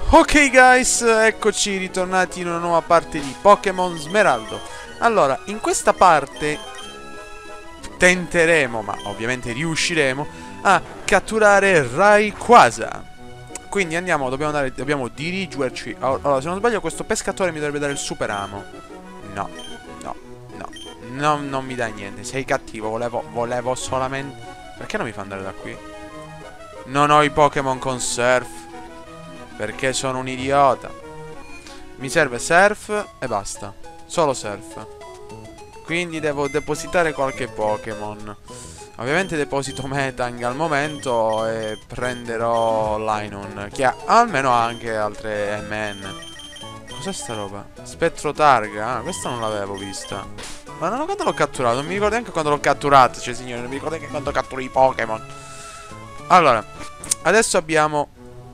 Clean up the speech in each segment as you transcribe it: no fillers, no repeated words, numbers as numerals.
Ok guys, eccoci ritornati in una nuova parte di Pokémon Smeraldo. Allora, in questa parte tenteremo, ma ovviamente riusciremo, a catturare Rayquaza. Quindi andiamo, dobbiamo dirigerci. Allora, se non sbaglio questo pescatore mi dovrebbe dare il super amo. No, no, no, non mi dà niente, sei cattivo, volevo solamente... Perché non mi fa andare da qui? Non ho i Pokémon con Surf. Perché sono un idiota. Mi serve Surf e basta. Solo Surf. Quindi devo depositare qualche Pokémon. Ovviamente deposito Metang al momento e prenderò Lynun, che ha almeno anche altre MN. Cos'è sta roba? Spettro Targa? Ah, questa non l'avevo vista. Ma non quando l'ho catturato, non mi ricordo neanche quando l'ho catturato. Cioè signore, non mi ricordo neanche quando catturo i Pokémon. Allora, adesso abbiamo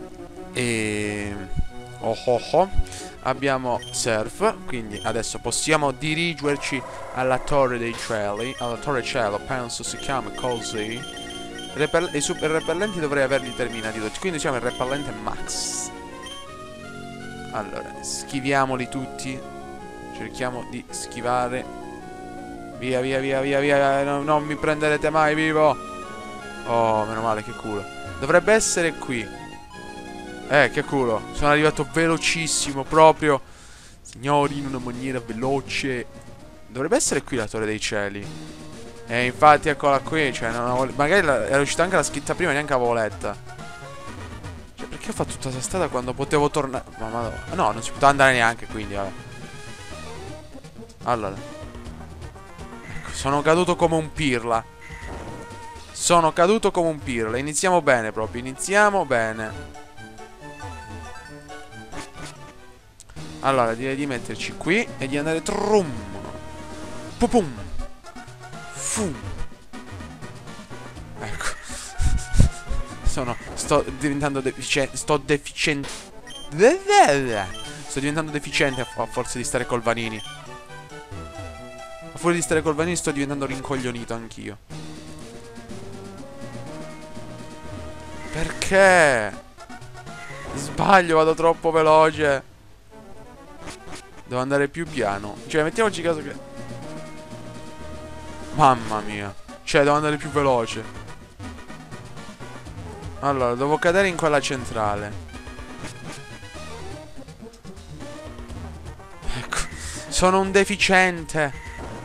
abbiamo Surf, quindi adesso possiamo dirigerci alla Torre dei Cieli. Alla Torre Cielo, penso si chiama così. I super repellenti dovrei averli terminati tutti, quindi siamo il repellente Max. Allora, schiviamoli tutti. Cerchiamo di schivare. Via, via, via, via, via. Non mi prenderete mai vivo. Oh, meno male, che culo. Dovrebbe essere qui. Che culo. Sono arrivato velocissimo proprio. Signori, in una maniera veloce. Dovrebbe essere qui la Torre dei Cieli. E infatti eccola qui. Cioè, magari era uscita anche la scritta prima, neanche avevo letta. Cioè, perché ho fatto tutta questa strada quando potevo tornare? Ma no, non si poteva andare neanche, quindi vabbè. Allora, ecco, sono caduto come un pirla. Sono caduto come un pirla. Iniziamo bene proprio. Iniziamo bene. Allora, direi di metterci qui e di andare trum. Pupum. Fu. Ecco. Sto diventando deficiente. Sto diventando deficiente a forza di stare col Vanini. A furia di stare col Vanini sto diventando rincoglionito anch'io. Perché? Sbaglio, vado troppo veloce. Devo andare più piano. Cioè, mettiamoci caso che... Mamma mia. Cioè, devo andare più veloce. Allora, devo cadere in quella centrale. Ecco. Sono un deficiente.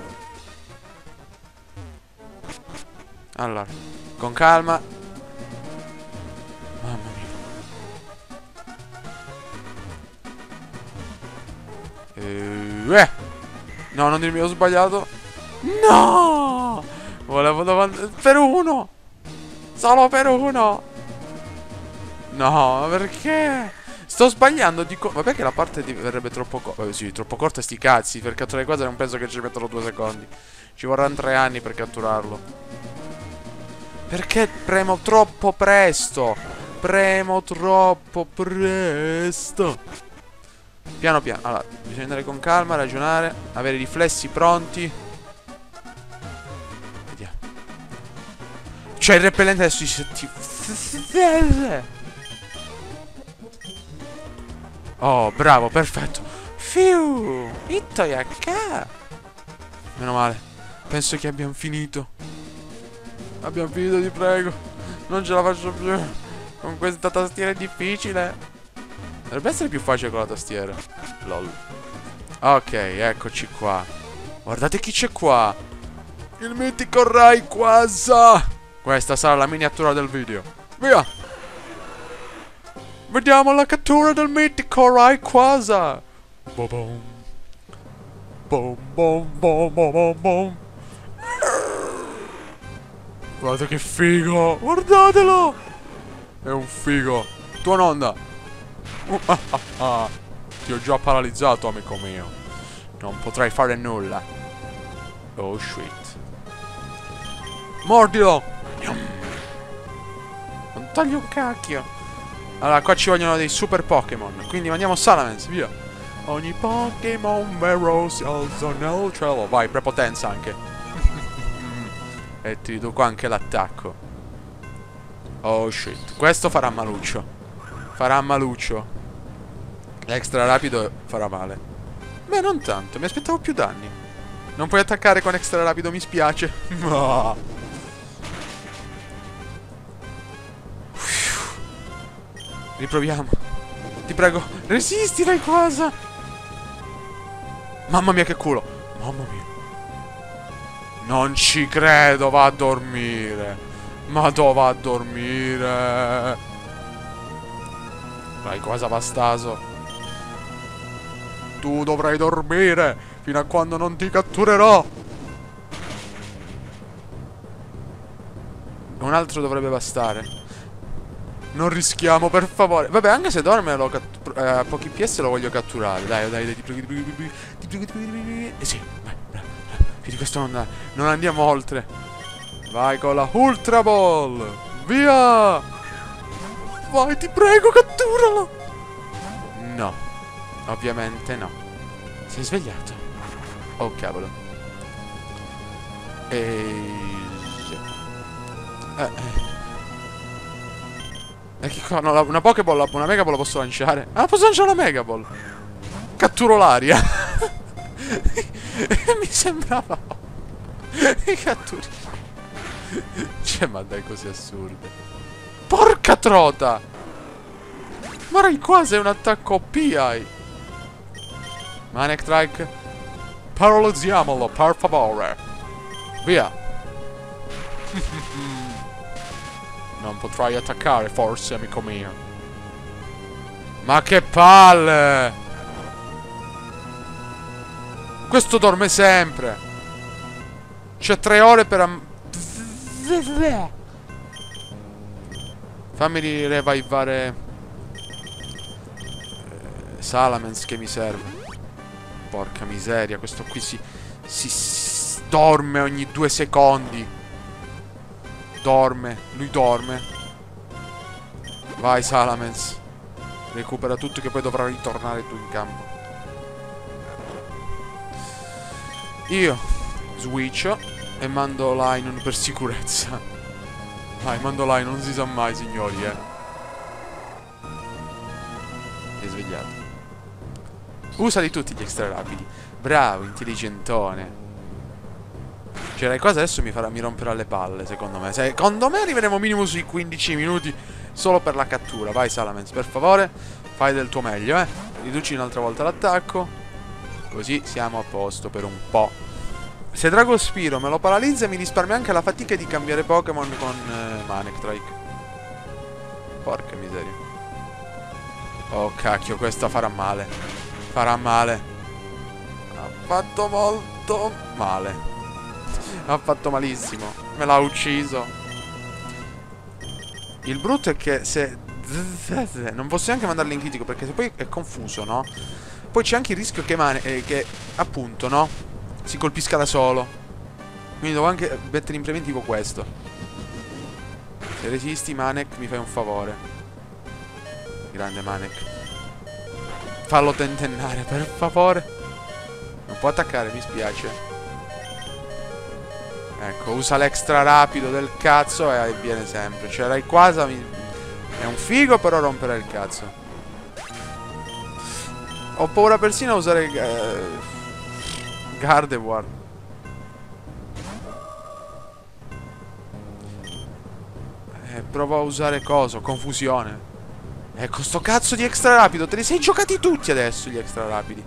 Allora, con calma. Mamma mia. No, non dirmi ho sbagliato. No! Volevo per uno. Solo per uno. No, perché? Sto sbagliando, dico. Ma perché la parte verrebbe troppo corta? Sì, troppo corta sti cazzi. Per catturare quasi non penso che ci mettono 2 secondi. Ci vorranno 3 anni per catturarlo. Perché premo troppo presto? Premo troppo presto. Piano piano. Allora, bisogna andare con calma, ragionare, avere i riflessi pronti. Vediamo. C'è il repellente adesso Oh, bravo, perfetto. Fiu, Itoyaka. Meno male. Penso che abbiamo finito. Abbiamo finito, ti prego. Non ce la faccio più. Con questa tastiera è difficile. Dovrebbe essere più facile con la tastiera. Lol. Ok, eccoci qua. Guardate chi c'è qua. Il mitico Rayquaza. Questa sarà la miniatura del video. Via. Vediamo la cattura del mitico Rayquaza. Bom bom. Bom bom bom bom bom bom. Guardate che figo. Guardatelo. È un figo. Tua nonna. Ti ho già paralizzato, amico mio. Non potrai fare nulla. Oh shit. Mordilo. Non togli un cacchio. Allora, qua ci vogliono dei super Pokémon. Quindi mandiamo Salamence, via. Ogni Pokémon vero si alza nel cielo. Vai, prepotenza anche. E ti riduco anche l'attacco. Oh shit. Questo farà maluccio. Farà maluccio. L'extra rapido farà male. Beh, non tanto, mi aspettavo più danni. Non puoi attaccare con extra rapido, mi spiace. No. Riproviamo. Ti prego, resisti, Rayquaza. Mamma mia, che culo. Mamma mia. Non ci credo, va a dormire. Ma dove va a dormire? Rayquaza bastaso. Tu dovrai dormire fino a quando non ti catturerò. Un altro dovrebbe bastare. Non rischiamo, per favore. Vabbè, anche se dorme a pochi PS lo voglio catturare. Dai, ti prego, ti prego. Sì, vai, bravo. Di questo non andiamo oltre. Vai con la Ultra Ball. Via. Vai, ti prego, catturalo. No, ovviamente no. Sei svegliato. Oh, cavolo. E che qua? No, una Pokéball, una Megaball la posso lanciare? Ah, posso lanciare una Megaball. Catturo l'aria. Mi sembrava. I catturi. Cioè, ma dai, cose assurde. Porca trota. Ma Rayquaza è un attacco OP, hai. Manectric. Paralizziamolo, per favore. Via. Non potrai attaccare, forse, amico mio. Ma che palle! Questo dorme sempre. C'è 3 ore per... Fammi revivare Salamence che mi serve. Porca miseria, questo qui si dorme ogni 2 secondi. Dorme, lui dorme. Vai Salamence. Recupera tutto che poi dovrà ritornare tu in campo. Io switcho e mando Lainon per sicurezza. Vai, mando Lainon, non si sa mai, signori, Ti è svegliato. Usali tutti gli extra rapidi. Bravo, intelligentone. Cioè, Rayquaza adesso mi romperà le palle, secondo me. Secondo me arriveremo minimo sui 15 minuti solo per la cattura. Vai, Salamence, per favore. Fai del tuo meglio, Riduci un'altra volta l'attacco. Così siamo a posto per un po'. Se Dragospiro me lo paralizza, mi risparmia anche la fatica di cambiare Pokémon con Manectric. Porca miseria. Oh, cacchio, questa farà male. Farà male. Ha fatto molto male. Ha fatto malissimo. Me l'ha ucciso. Il brutto è che se... non posso neanche mandarlo in critico, perché se poi è confuso, no? Poi c'è anche il rischio che appunto, no? Si colpisca da solo. Quindi devo anche mettere in preventivo questo. Se resisti, Manek, mi fai un favore. Grande Manek. Fallo tentennare, per favore. Non può attaccare, mi spiace. Ecco, usa l'extra rapido del cazzo e viene sempre. Cioè, Rayquaza è un figo, però rompere il cazzo. Ho paura persino a usare Gardevoir. Provo a usare coso, confusione. Ecco, sto cazzo di extra rapido. Te li sei giocati tutti adesso, gli extra rapidi.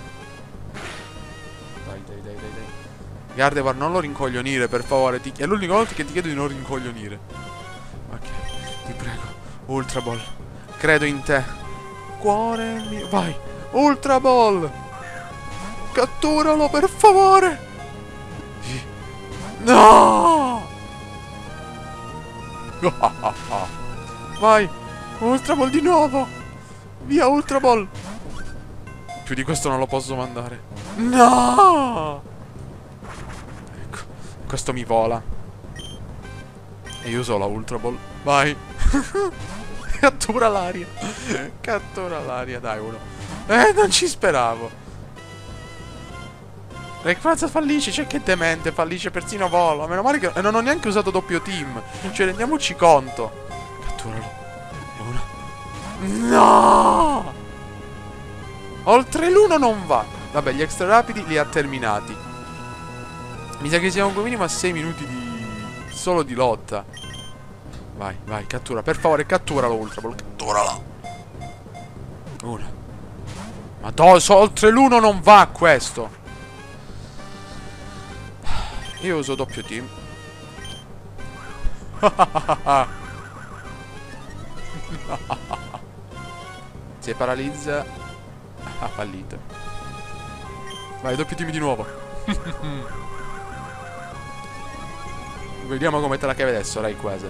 Dai. Gardevoir, non lo rincoglionire, per favore. È l'unica volta che ti chiedo di non rincoglionire. Ok, ti prego. Ultra Ball. Credo in te. Cuore mio. Vai. Ultra Ball. Catturalo, per favore. No. Vai. Ultra Ball di nuovo. Via, Ultra Ball. Più di questo non lo posso mandare. No. Questo mi vola. E io uso la Ultra Ball. Vai. Cattura l'aria. Cattura l'aria, dai, uno. Non ci speravo. Rayquaza fallisce, cioè che demente, fallisce persino vola. Meno male che non ho neanche usato doppio team. Cioè, rendiamoci conto. Catturalo. E uno. No! Oltre l'1 non va. Vabbè, gli extra rapidi li ha terminati. Mi sa che siamo come minimo a 6 minuti di... solo di lotta. Vai, vai, cattura. Per favore, catturalo, Ultra Ball. Catturalo. Una. Ma oltre l'1 non va questo. Io uso doppio team. Si paralizza. Ha fallito. Vai, doppio team di nuovo. Vediamo come te la cavi adesso, Rayquaza.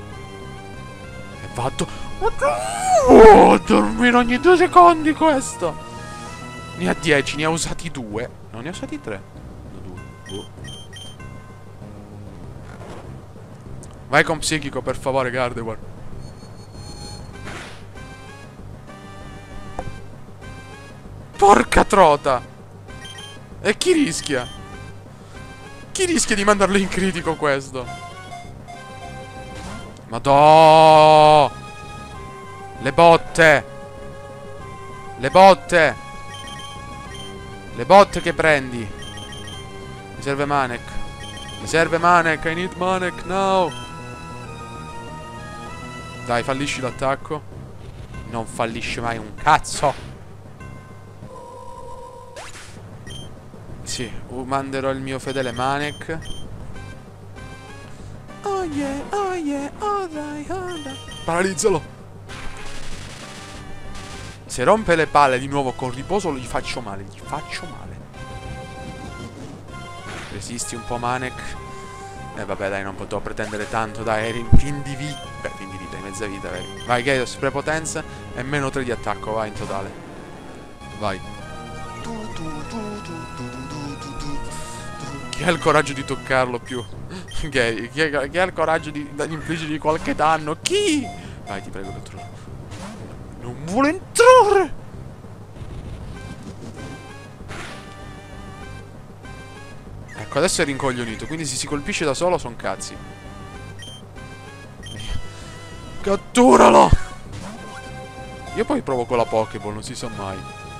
E fatto. Oh, dormire ogni 2 secondi questo. Ne ha 10, ne ha usati 2. Non ne ha usati 3. No, 2. Vai con psichico, per favore, Gardevoir. Porca trota. E chi rischia? Chi rischia di mandarlo in critico questo? Madò! Le botte! Le botte! Le botte che prendi! Mi serve Manek. Mi serve Manek, I need Manek now! Dai, fallisci l'attacco. Non fallisce mai un cazzo! Sì, manderò il mio fedele Manek. Oh yeah, alright, alright. Paralizzalo! Se rompe le palle di nuovo con riposo gli faccio male, gli faccio male. Resisti un po', Manek. Vabbè, dai, non potevo pretendere tanto, dai, eri in fin di vita. Beh, fin di vita, in mezza vita, vedi. Vai, Gyarados, prepotenza e meno 3 di attacco, vai, in totale. Vai. Chi ha il coraggio di toccarlo più? Chi ha il coraggio di infliggergli qualche danno? Chi? Vai, ti prego, cattura. Non vuole entrare! Ecco, adesso è rincoglionito, quindi se si colpisce da solo son cazzi. Catturalo! Io poi provo con la Pokéball, non si sa mai.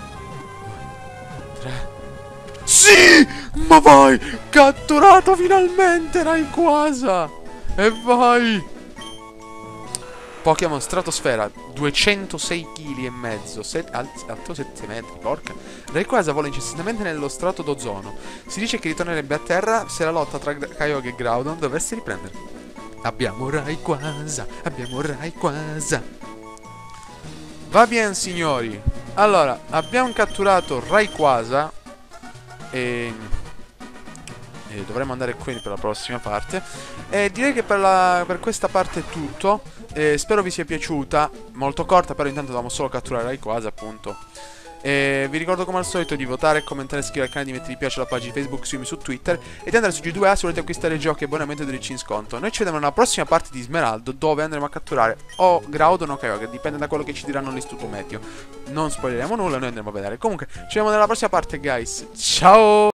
3. Sì! Ma vai! Catturato finalmente Rayquaza! E vai! Pokémon Stratosfera, 206 kg e mezzo, alto 7 metri, porca. Rayquaza vola incessantemente nello strato d'ozono. Si dice che ritornerebbe a terra se la lotta tra Kyogre e Groudon dovesse riprendere. Abbiamo Rayquaza, abbiamo Rayquaza. Va bene, signori. Allora, abbiamo catturato Rayquaza e dovremmo andare qui per la prossima parte. E direi che per questa parte è tutto. Spero vi sia piaciuta. Molto corta, però intanto dobbiamo solo catturare Rayquaza, appunto. Vi ricordo come al solito di votare, commentare, iscrivervi al canale, di mettere mi piace alla pagina Facebook, seguirmi su Twitter e di andare su G2A se volete acquistare giochi e abbonamento DLC in sconto. Noi ci vediamo nella prossima parte di Smeraldo, dove andremo a catturare o Groudon o Kyogre, dipende da quello che ci diranno l'Istituto Meteo. Non spoileremo nulla, noi andremo a vedere. Comunque, ci vediamo nella prossima parte, guys. Ciao!